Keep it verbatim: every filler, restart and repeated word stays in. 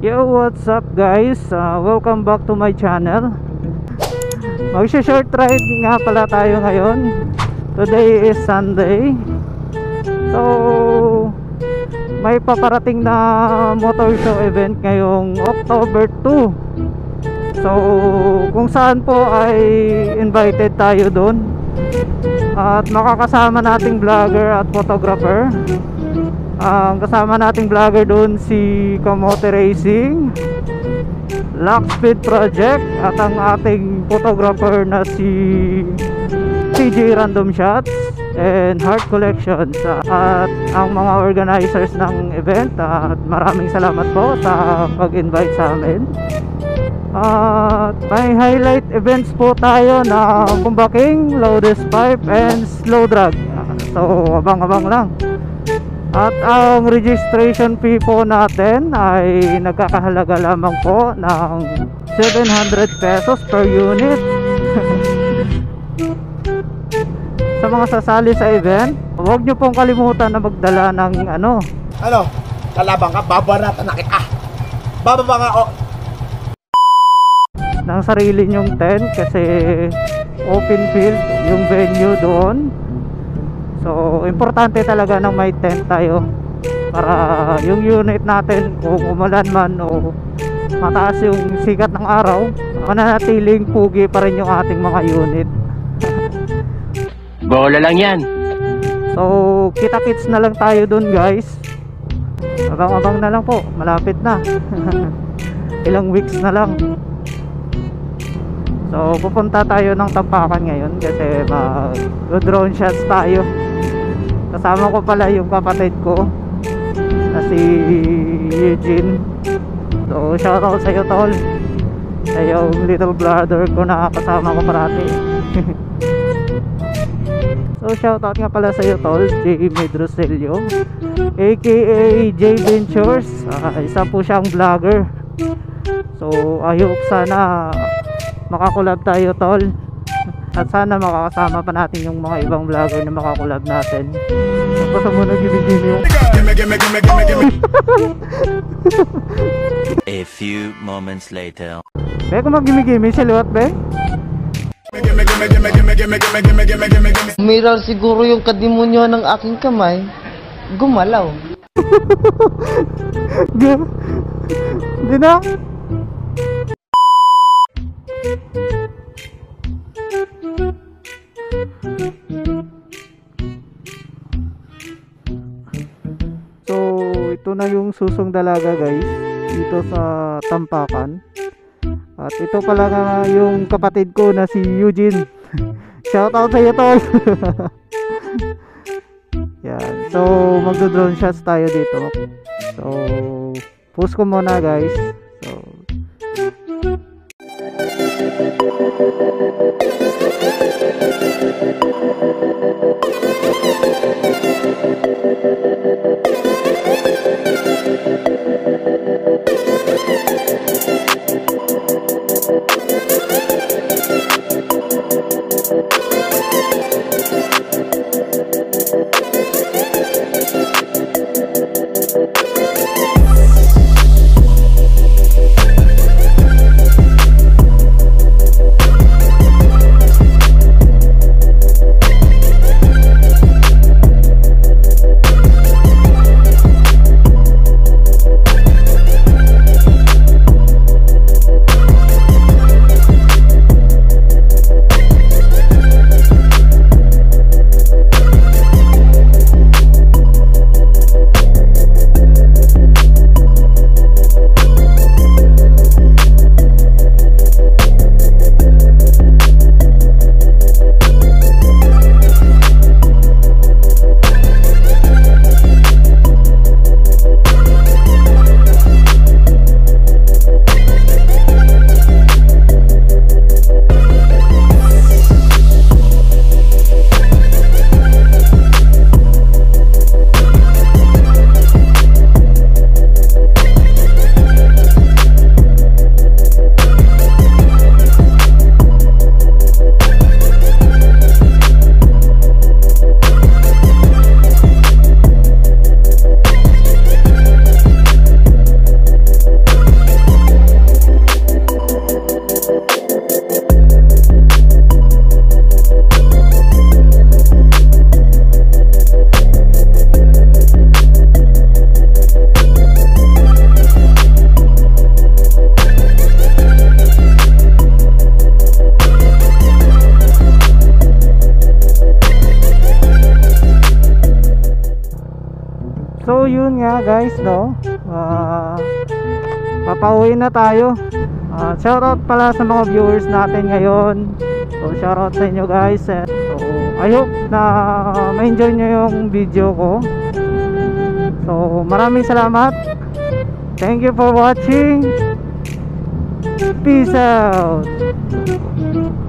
Yo, what's up guys? Uh, welcome back to my channel. Magsha-short ride nga pala tayo ngayon. Today is Sunday. So, may paparating na motor show event ngayong October two. So, kung saan po ay invited tayo doon. At makakasama nating vlogger at photographer. Ang uh, kasama nating vlogger doon si Kamote Racing, Lock Speed Project, at ang ating photographer na si C J Random Shots and Heart Collections, at ang mga organizers ng event. At maraming salamat po sa pag-invite sa amin. At may highlight events po tayo na kumbaking, loudest pipe, and slow drag. So abang-abang lang. At ang registration fee po natin ay nagkakahalaga lamang po ng seven hundred pesos per unit. Sa mga sasali sa event, huwag nyo pong kalimutan na magdala ng ano. Ano? Kalabang ka? Babaratan na kita. Bababa nga o. Ng sarili nyong tent kasi open field yung venue doon. So, importante talaga na may tent tayo para yung unit natin, kung umulan man o mataas yung sikat ng araw, mananatiling pugi pa rin yung ating mga unit. Bola lang yan. So, kita-kits na lang tayo dun guys. Abang-abang na lang po, malapit na. Ilang weeks na lang. So, pupunta tayo ng Tampakan ngayon kasi mag-drone shots tayo. Kasama ko pala yung kapatid ko na si Eugene. So shoutout sa'yo tol, sa yung little brother ko na kasama ko parati. So shoutout nga pala sa'yo tol, J. Medroselio aka J Ventures. uh, Isa po siyang vlogger. So ayok sana makakulab tayo tol. At sana makakasama pa natin yung mga ibang vlogger na makakulab natin. Basta mo na gini-gini yung A few moments later. Be, kung mag-gimi-gimi siya liwat be? Umiral siguro yung kadimonyo ng aking kamay. Gumalaw. Di na? So ito na yung susong dalaga guys dito sa Tampakan. At ito pala nga yung kapatid ko na si Eugene. Shoutout sa iyo tol. Yan. So magdo-drone shots tayo dito. So post ko muna guys. So So yun nga guys, no, uh, papauwi na tayo. uh, Shoutout pala sa mga viewers natin ngayon. So shoutout sa inyo guys. So I hope na ma-enjoy nyo yung video ko. So maraming salamat. Thank you for watching. Peace out.